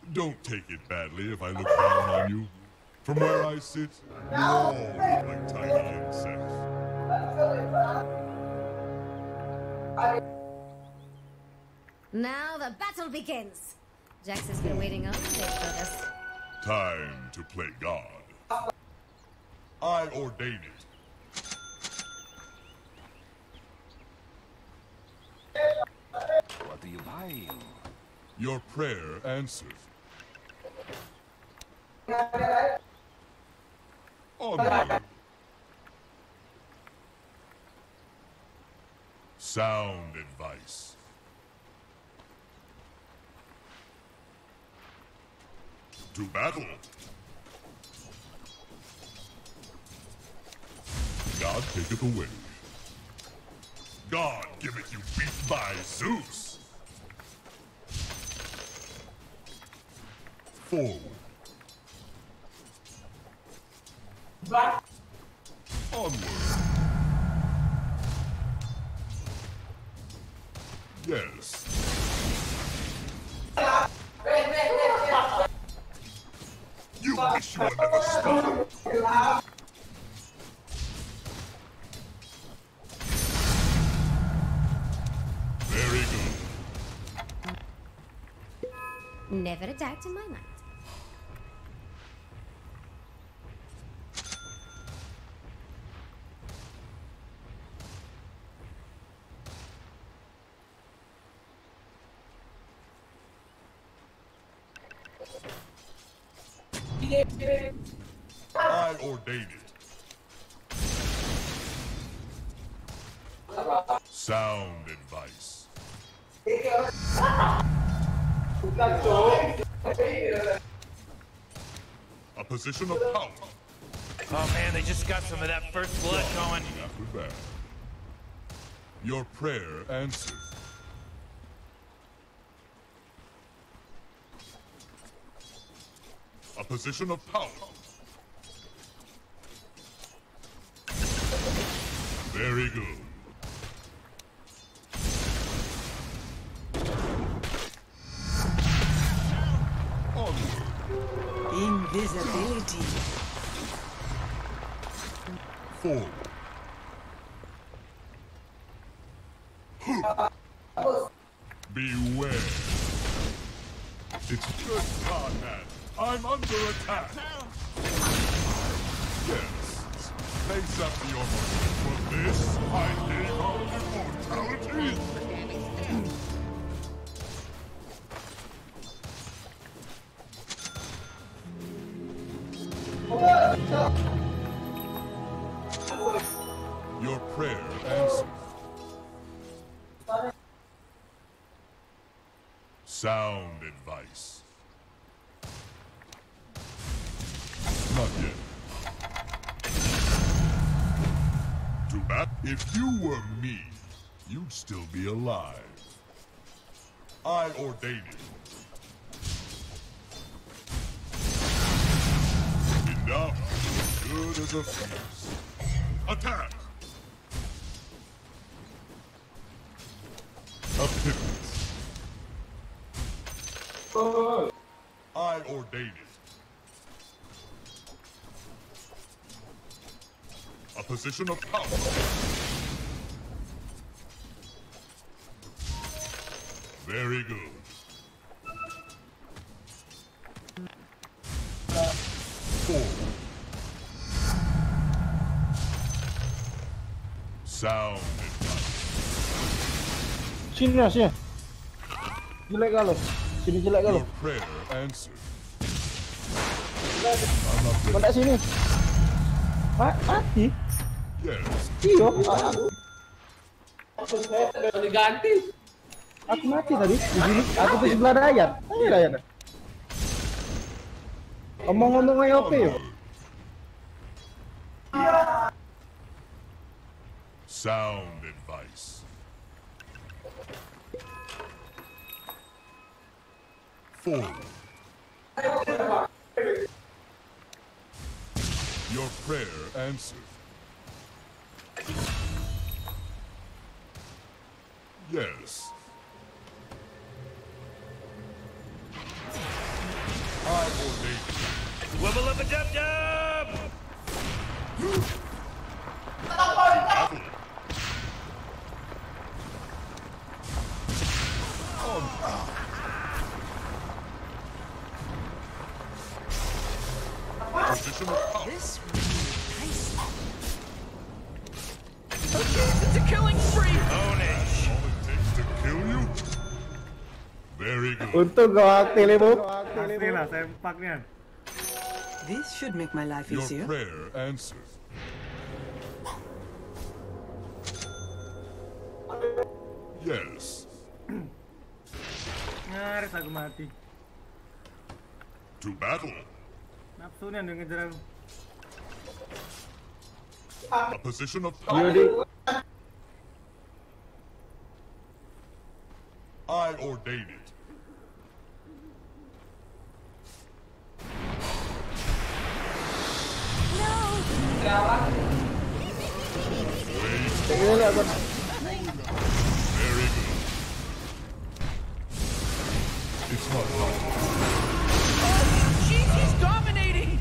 Don't take it badly if I look down on you. From where I sit, you all look like tiny insects. Now the battle begins. Jax has been waiting all day for this. Time to play God. I ordain it. What are you buying? Your prayer answered. Onward. Sound advice. To battle. God taketh away. God giveth you beat by Zeus. Forward. Onward. Yes. You wish you were never spawned. Very good. Never a doubt in my mind. I ordain it. Sound advice. A position of power. Oh man, they just got some of that first blood going. After that. Your prayer answered. A position of power. Very good. Onward. Invisibility. Forward. Beware. It's good, Godman. I'm under attack. Yes. Face up to your mother. For this, I gave up immortality. Your prayer answered. Sound advice. Not yet. To bat, if you were me, you'd still be alive. I ordain it. Enough. Good as a fuse. Attack! A pivot. I ordain it. A position of power. Very good. Forward. Sound advice. Sini lah, sini. Jelek kali. Sini jelek kali. Your prayer answered. Kau tak sini. Mati? Yes. Iyo. Diganti. Aku mati tadi. Di sini. Aku di sebelah Dayat. Ini Dayat. Ngomong-ngomong OP yo. Sound advice. Forward. Your prayer answered. Yes. Yabba dub dub! Position of power. This nice. Okay, it's a killing spree. Onish. All it takes to kill you? Very good. Untung kau aktif Ibu. Pastilah saya empaknya. This should make my life Your easier. prayer answered. Yes. Nyaris aku mati. To battle. Nafsunya yang ngejar aku. A position of power. Yudi. I ordain it. Ini lihat aku. Very good. It's not wrong. Jeez, he's dominating.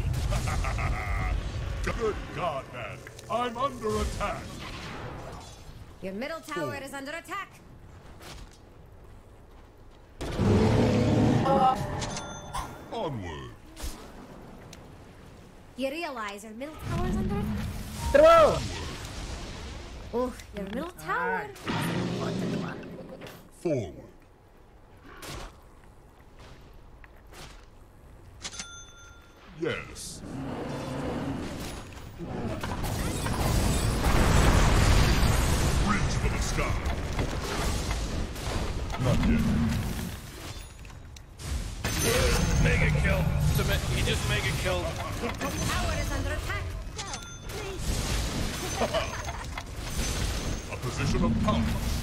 Good God, man. I'm under attack. Your middle tower is under attack. Onward. You realize your middle tower is under attack? Terus. Oh, your middle tower is an important one. Forward. Yes. Reach for the sky. Not yet. Mega kill. He just mega killed. Your top tower is under attack. A position of power.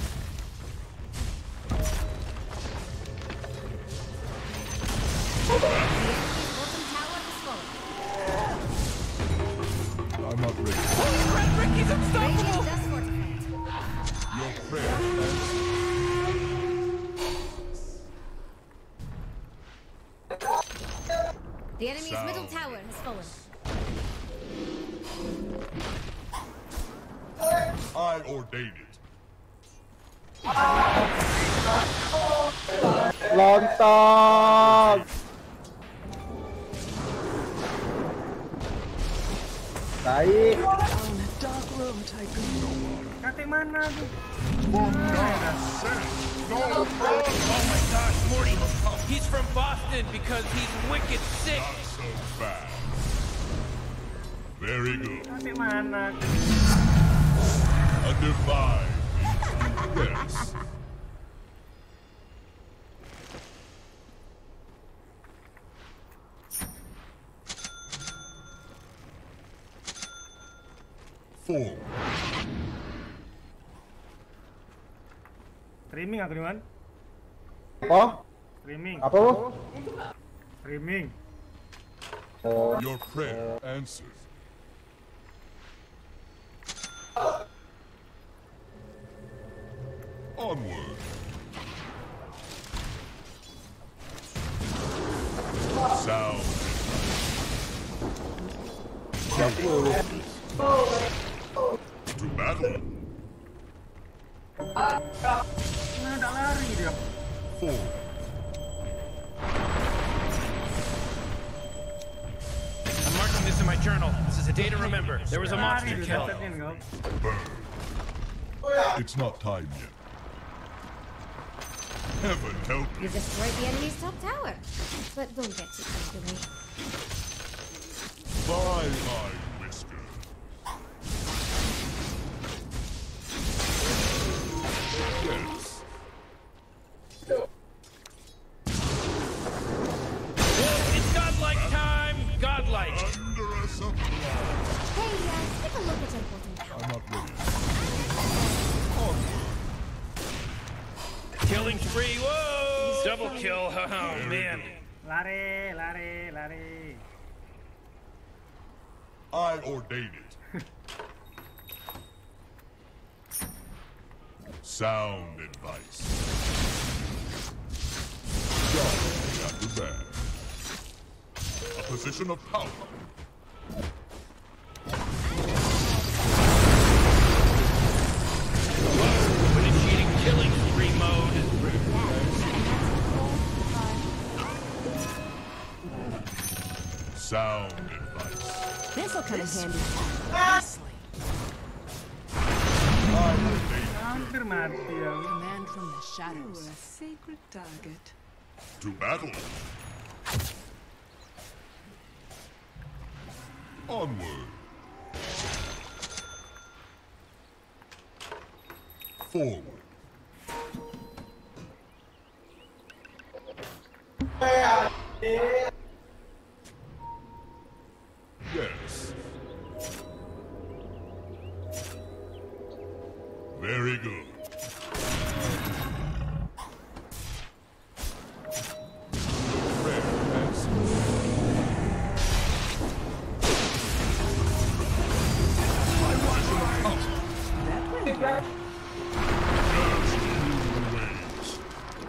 Bottom tower is falling. I'm not ready. Frederick, he's unstoppable. Radiant just fortified. Your prayer. The enemy's middle tower has fallen. I ordain it. Lontong. Baik. On a dark road, Tycoon. Kakek mana tuh? For God's sake, no Oh my gosh, Morty. He's from Boston because he's wicked sick. not so fast. Very good. Kakek mana? A divine. Yes. Forward. Streaming aku Diman. Apa? Streaming. Apa Bu? Streaming. Your prayer answered. Onward. Sound. To battle. Nggak lari dia. Forward. I'm marking this in my journal. This is a day to remember. There was a Lari monster dia kill. headsetnya kau. Burn. It's not time yet. Heaven help you. You've destroyed the enemy's top tower. But don't get too close to me. By my whisker. Yes. It's godlike time. Godlike. Under a supply. Hey, take a look at your bottom tower. I'm not ready. Onward. Killing spree. Whoa! Double kill. Oh man. Lari, lari, lari. I ordain it. Sound advice. Go, after that. A position of power. killing spree mode. Sound advice. This'll come in handy. Hampir mati ya. Man from the shadows. A sacred target. To battle. Onward. Forward. Yes. Very good. Rare answer. Waves.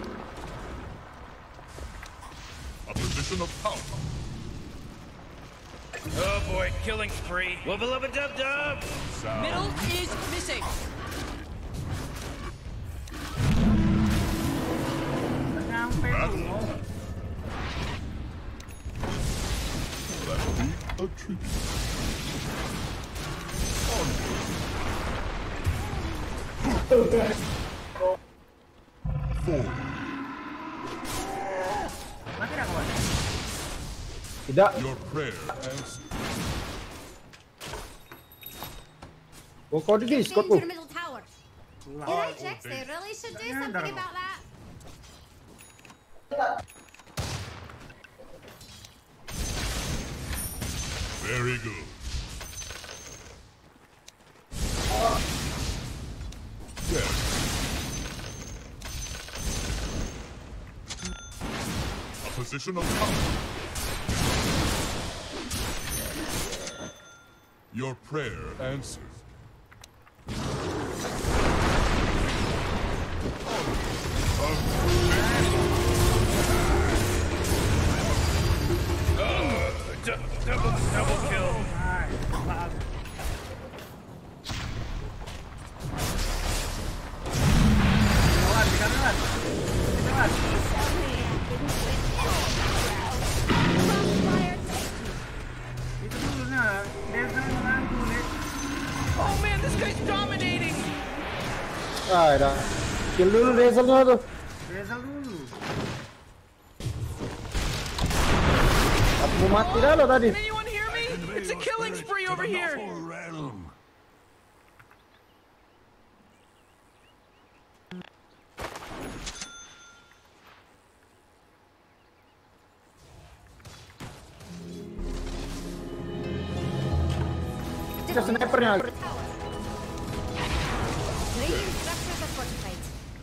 A position of power. Oh boy, killing spree. Wubba lubba dub dub. Sound. Middle is missing. Nyampe Battle. tuh. That'll be a tribute. Onward. Forward. Mati dah kawan. Tidak. Your prayer answered. Oh, kau di Change Discord tu. to the middle tower. You're right, Jax. They really should do something about that. Very good. Yes. A position of power. Your prayer answered. Double kill. Hai, maaf. Kawan, kawan. Kawan. Itu dulunya, Deza mengganggu nih. Oh man, this guy's dominating. Ah, dah. Kill dulu Razelnya tu. Deza dulu. Aku mau mati dah lo tadi. Can anyone hear me? It's a killing spree over here. realm. Kita snipernya. Three structures are fortified.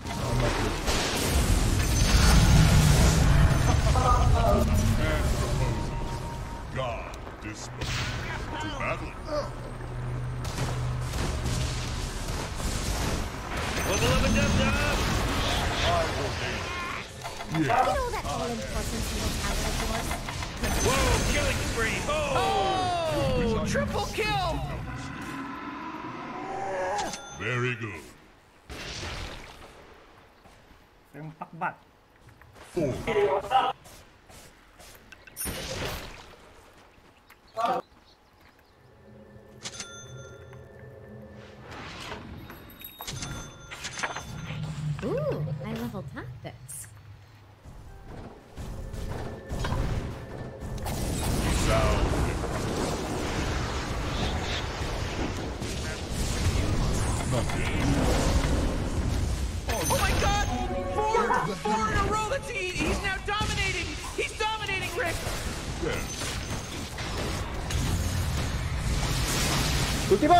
God dispose. To battle. Wubba lubba dub dub. You know that all-important middle tower of yours? Whoa, killing spree. Oh, triple kill. Very good. Sempak bat. Forward. Ooh, high-level tactics. Sound. Oh my god! Four in a row. He's now dominating. He's dominating, Rick. Yes. Ultimo.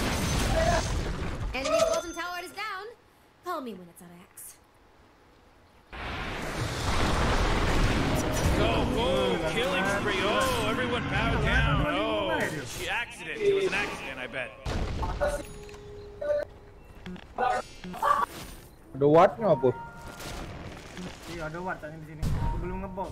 Enemy's bottom tower is down. Call me when it's on X. Everyone bowed down. Oh, she accident. It was an accident, I bet. Ada wattnya apa? Iya ada watt tadi di sini. Aku belum ngebot.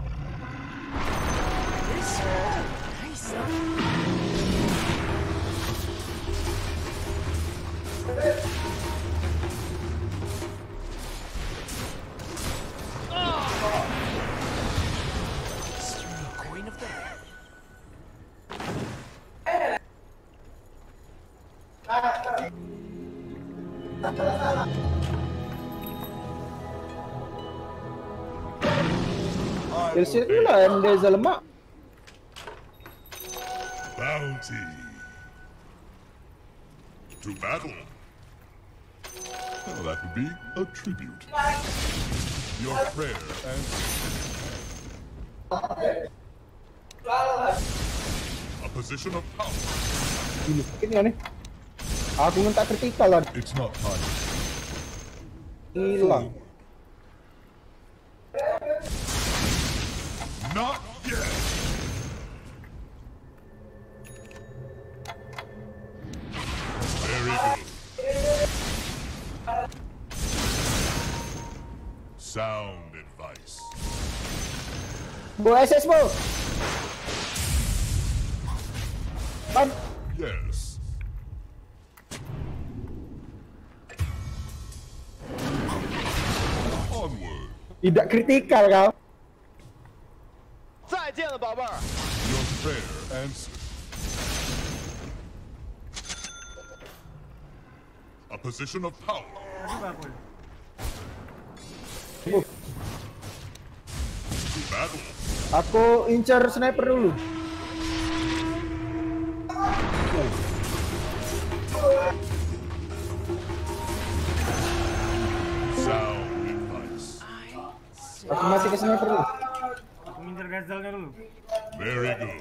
Coin of the head. Ilsit tu lah yang dia lemak. Bounty. To battle. Well, that would be a tribute. Your prayer and a position of power. Ini sakit ni. Aku minta kritikal lah. It's not time. Hilang. Not yet. Very good. Sound advice. Bawa SS bro. Ban. Yes. Onward. Tidak kritikal kau. Your prayer answered. A position of power. Juga aku. To battle. Aku incar sniper dulu. Sound advice. Aku masih ke sniper dulu. Aku ngincer gazelnya dulu. Very good.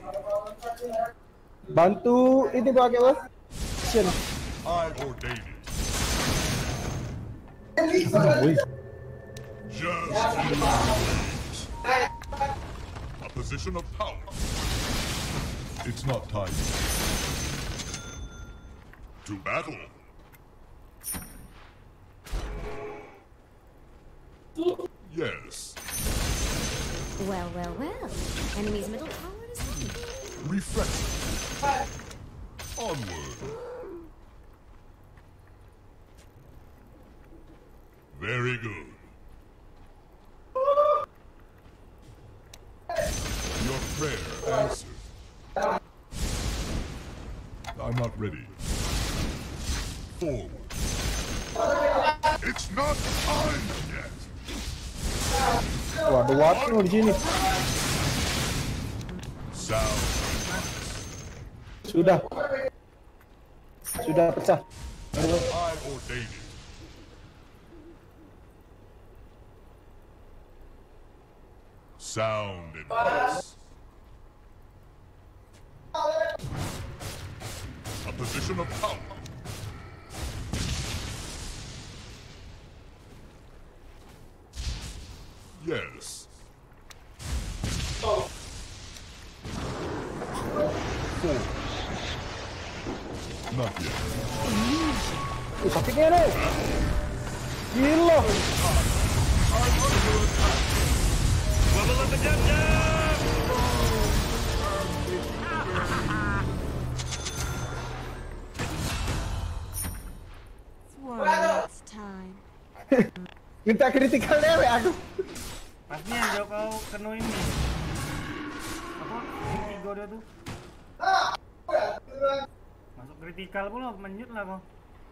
Bantu ini pakai apa? Action. I ordain it. Wih. Just a position of power. It's not time. To battle. Yes. Well, well, well. Enemy's middle tower is ready. Refresh. Onward. Very good. Your prayer answered. I'm not ready. Forward. It's not time yet. Wah, ada wattnya di sini. Sound. Sudah. Sudah pecah. I ordain it. Sound advice. A position of power. Yes. Four. Not yet. Sakitnya nih. Gila. Level up the dum-dum! It's time. Minta kritikal dewe aku. Pasnya jauh kau kena ini. Apa? Tiga dia tuh. Masuk kritikal pula, menyut lah kau.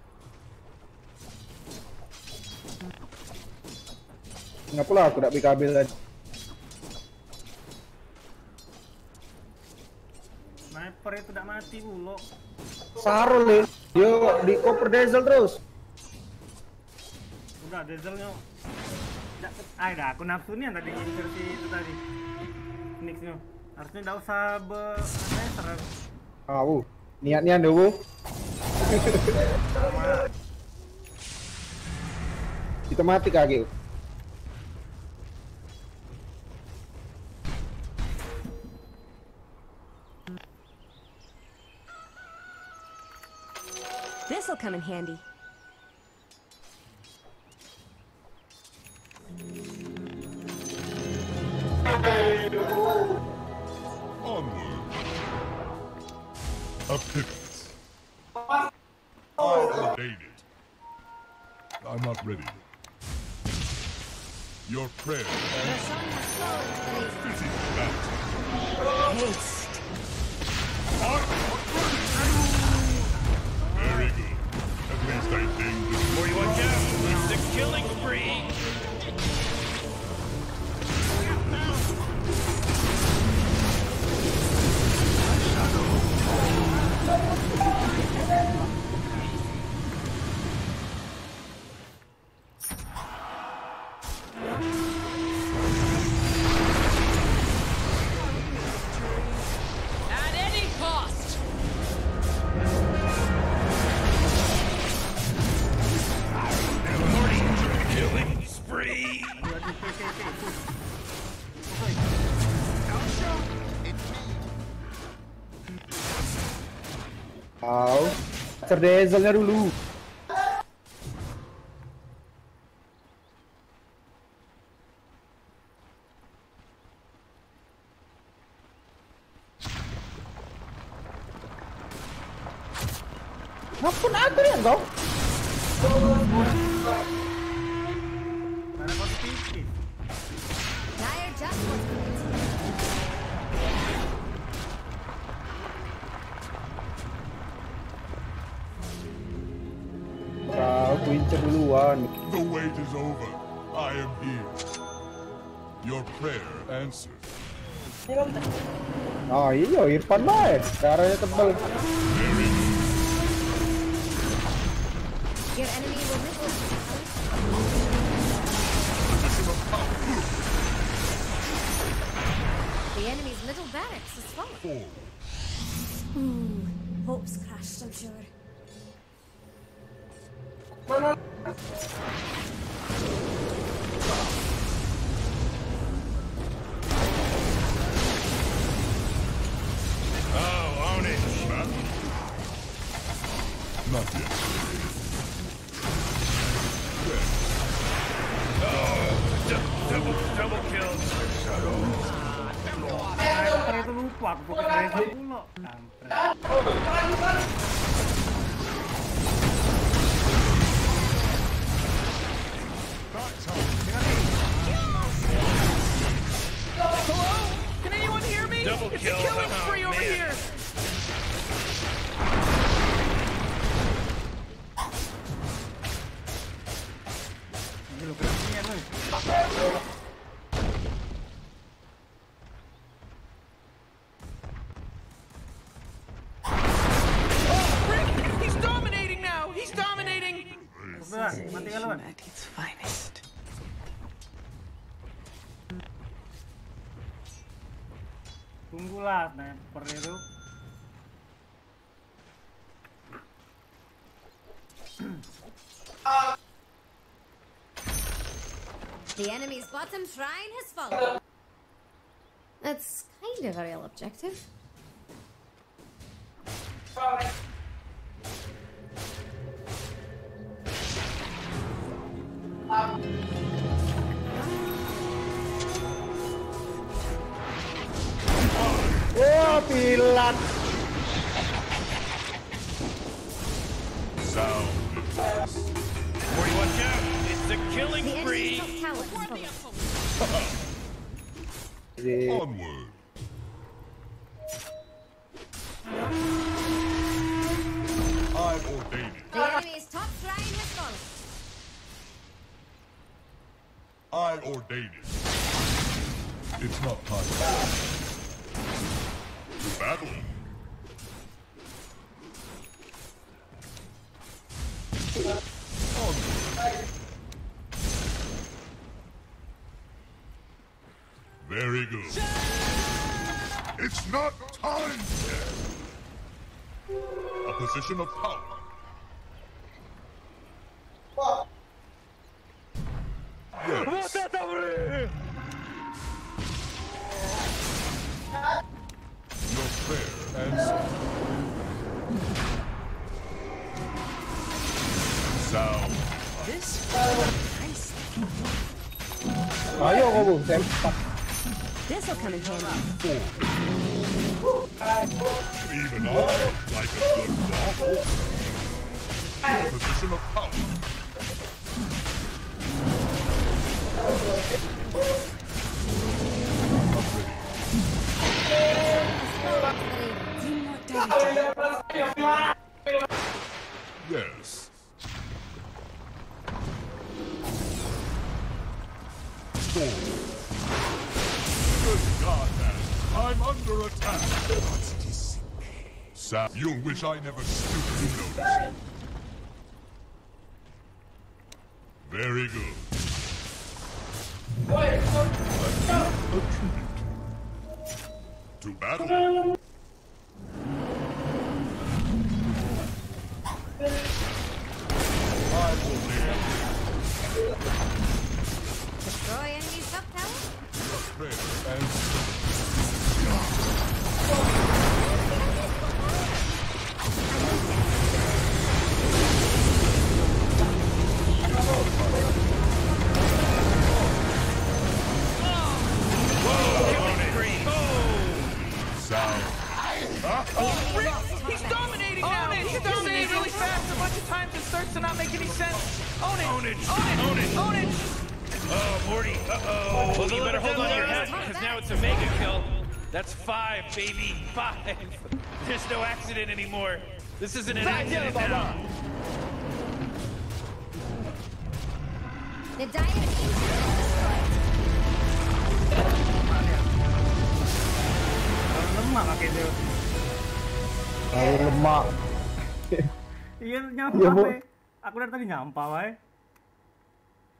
Kenapa lah aku tak BKB tadi? Sniper itu tak mati pula. Sarul nih. Dia di cover diesel terus. Udah dieselnya. Dah aku nafsu nih yang tadi ngincer si itu tadi. Nixnya. Harusnya enggak usah serem. Niatnya dulu. Kita mati kaki. This'll come in handy. Onward. A pivot. I ordain it. I'm not ready. Your prayer The sun has slowed, is that. Haste. Very good. At least I think this Before you watch out, it's the killing spree. At any cost. Killing spree. Tahu. Cerdezelnya dulu. Ngapain ada ya kau? Karena positif. Dire just what's needed. Aku incer duluan. The wait is over. I am here. Your prayer answered. Ah iya, Irfan lah. Darahnya tebal. Very good. Your enemy will miss us. Position of power. The enemy's little barracks is fallen. Forward. Hope's crashed, I'm sure. Oh, own it. Not yet. Double kill. Saya itu lupa aku pakai Razer pula. Kampret. Hello? Can anyone hear me? Double It's kill. a killing Oh, spree over man. here. Ini lo keren lo. Oh, Rick, he's dominating now. He's dominating. Udah, mati kan lawan. At its finest. Tunggulah sniper itu. The enemy's bottom shrine has fallen. That's kind of a real objective. Wah, pilat. Sound. Before you watch out, it's the killing The spree. enemy's top tower is fallen. Onward. I ordain it. The enemy's top shrine has fallen. I ordain it. It's not time. Battle. Onward. Very good. It's not time yet. A position of power. Yes. Your prayer answered. Ayo kau sempat. This'll come in handy. Even I like a good waffle. Your position of power. Yes. Good God, man. I'm under attack. What's this? Sam, you'll wish I never stooped to notice. Very good. A tribute. To battle. I will live. Destroy enemy top tower? Fair and sound. Oh, Rick! He's dominating now! He's dominating really fast a bunch of times. It starts to not make any sense. Own it! Own it! Own it! Own it! Oh, Morty. Uh-oh. Well, you better hold on to your head, because now it's a mega kill. That's 5, baby. 5. There's no accident anymore. This isn't an accident now. The Dire Angel is destroyed. Lemak kakek dia. Kalau lemak. Iya Iya, nyampah Bu. be. Aku dari tadi nyampah wae.